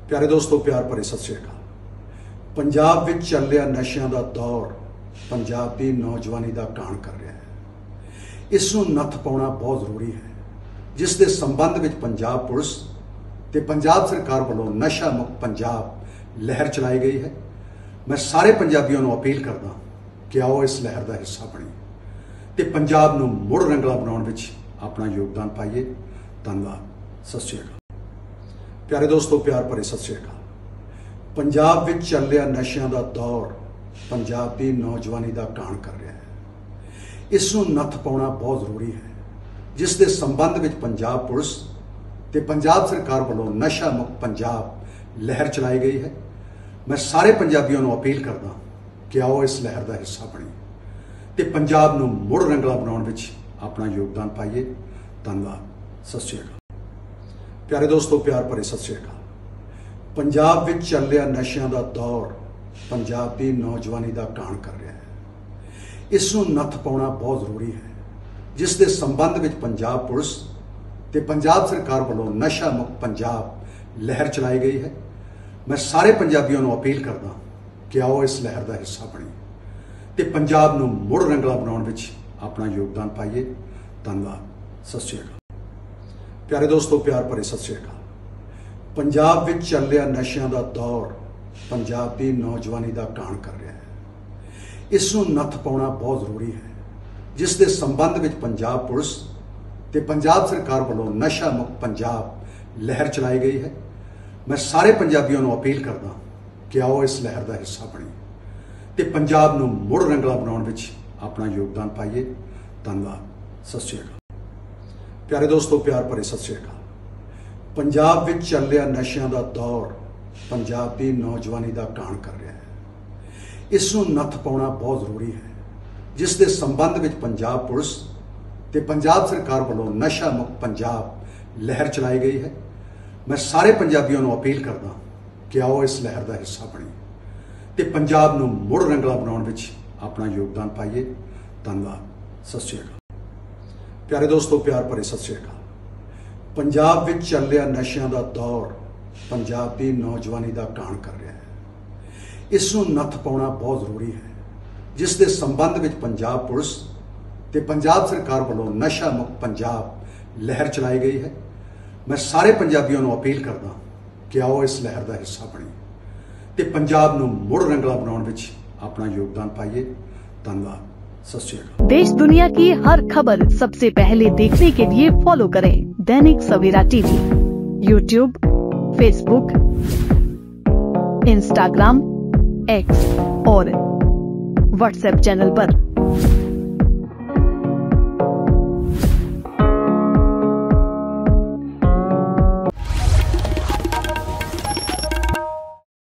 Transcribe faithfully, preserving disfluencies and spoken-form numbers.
प्यारे दोस्तों, प्यार भरे सत श्री अकाल। पंजाब विच चल रहा नशिਆਂ ਦਾ दौर पंजाब की नौजवानी का काण कर रहा है। इस नूं नत्थ पाउणा बहुत जरूरी है, जिस दे संबंध विच पंजाब पुलिस ते पंजाब सरकार वालों नशा मुक्त पंजाब लहर चलाई गई है। मैं सारे पंजाबियों नूं अपील करदा कि आओ इस लहर का हिस्सा बणीए ते पंजाब नूं मुड़ रंगला बनाउण विच अपना योगदान पाइए। धन्यवाद। सत श्री अकाल। प्यारे दोस्तों, प्यार भरे सत श्री अकाल। पंजाब विच चल रहा नशिਆਂ ਦਾ दौर पंजाब की नौजवानी का काण कर रहा है। इस नूं नत्थ पाउणा बहुत जरूरी है, जिस दे संबंध विच पंजाब पुलिस ते पंजाब सरकार वालों नशा मुक्त पंजाब लहर चलाई गई है। मैं सारे पंजाबियों नूं अपील करदा कि आओ इस लहर का हिस्सा बणीए ते पंजाब नूं मुड़ रंगला बनाउण विच अपना योगदान पाइए। धन्यवाद। सत श्री अकाल। प्यारे दोस्तों, प्यार भरे सत श्री अकाल। पंजाब विच चल रहा नशिਆਂ ਦਾ दौर पंजाब की नौजवानी का काण कर रहा है। इस नूं नत्थ पाउणा बहुत जरूरी है, जिस दे संबंध विच पंजाब पुलिस ते पंजाब सरकार वालों नशा मुक्त पंजाब लहर चलाई गई है। मैं सारे पंजाबियों नूं अपील करदा कि आओ इस लहर का हिस्सा बणीए ते पंजाब नूं मुड़ रंगला बनाउण विच अपना योगदान पाइए। धन्यवाद। सत श्री अकाल। प्यारे दोस्तों, प्यार भरे सत श्री अकाल। पंजाब विच चल रहा नशिਆਂ ਦਾ दौर पंजाब की नौजवानी का काण कर रहा है। इस नूं नत्थ पाउणा बहुत जरूरी है, जिस दे संबंध विच पंजाब पुलिस ते पंजाब सरकार वालों नशा मुक्त पंजाब लहर चलाई गई है। मैं सारे पंजाबियों नूं अपील करदा कि आओ इस लहर का हिस्सा बणीए ते पंजाब नूं मुड़ रंगला बनाउण विच अपना योगदान पाइए। धन्यवाद। सत श्री अकाल। प्यारे दोस्तों, प्यार भरे सत श्री अकाल। पंजाब विच चल रहा नशिਆਂ ਦਾ दौर पंजाब की नौजवानी का काण कर रहा है। इस नूं नत्थ पाउणा बहुत जरूरी है, जिस दे संबंध विच पंजाब पुलिस ते पंजाब सरकार वालों नशा मुक्त पंजाब लहर चलाई गई है। मैं सारे पंजाबियों नूं अपील करदा कि आओ इस लहर का हिस्सा बणीए ते पंजाब नूं मुड़ रंगला बनाउण विच अपना योगदान पाइए। धन्यवाद। सत श्री अकाल। प्यारे दोस्तों, प्यार भरे सत श्री अकाल। पंजाब विच चल रहा नशिਆਂ ਦਾ दौर पंजाब की नौजवानी का काण कर रहा है। इस नूं नत्थ पाउणा बहुत जरूरी है, जिस दे संबंध विच पंजाब पुलिस ते पंजाब सरकार वालों नशा मुक्त पंजाब लहर चलाई गई है। मैं सारे पंजाबियों नूं अपील करदा कि आओ इस लहर का हिस्सा बणीए ते पंजाब नूं मुड़ रंगला बनाउण विच अपना योगदान पाइए। धन्यवाद। सत श्री अकाल। देश दुनिया की हर खबर सबसे पहले देखने के लिए फॉलो करें Dainik Savera TV, YouTube, Facebook, Instagram, X और व्हाट्सएप चैनल पर।